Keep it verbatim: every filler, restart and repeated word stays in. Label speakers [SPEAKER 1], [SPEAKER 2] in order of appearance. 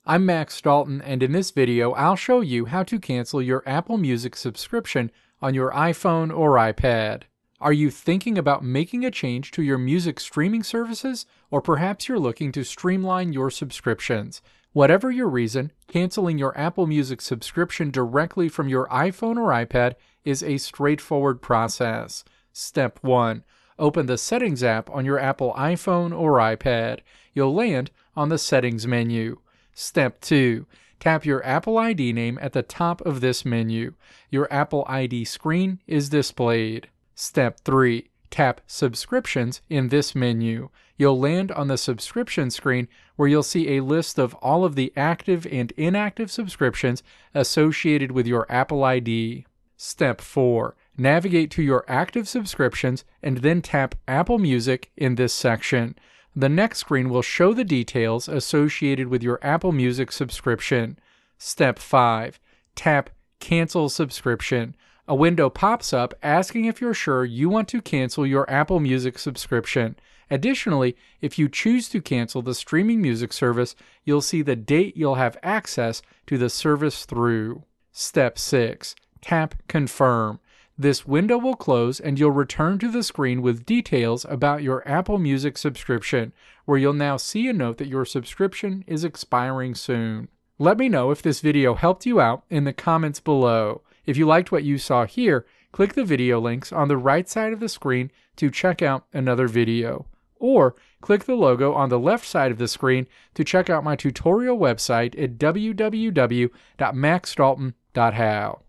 [SPEAKER 1] I'm Max Dalton, and in this video I'll show you how to cancel your Apple Music subscription on your iPhone or iPad. Are you thinking about making a change to your music streaming services, or perhaps you're looking to streamline your subscriptions? Whatever your reason, canceling your Apple Music subscription directly from your iPhone or iPad is a straightforward process. Step one. Open the Settings app on your Apple iPhone or iPad. You'll land on the Settings menu. Step two. Tap your Apple I D name at the top of this menu. Your Apple I D screen is displayed. Step three. Tap Subscriptions in this menu. You'll land on the subscription screen where you'll see a list of all of the active and inactive subscriptions associated with your Apple I D. Step four. Navigate to your active subscriptions and then tap Apple Music in this section. The next screen will show the details associated with your Apple Music subscription. Step five. Tap Cancel Subscription. A window pops up asking if you're sure you want to cancel your Apple Music subscription. Additionally, if you choose to cancel the streaming music service, you'll see the date you'll have access to the service through. Step six. Tap Confirm. This window will close and you'll return to the screen with details about your Apple Music subscription, where you'll now see a note that your subscription is expiring soon. Let me know if this video helped you out in the comments below. If you liked what you saw here, click the video links on the right side of the screen to check out another video. Or click the logo on the left side of the screen to check out my tutorial website at w w w dot max dalton dot how.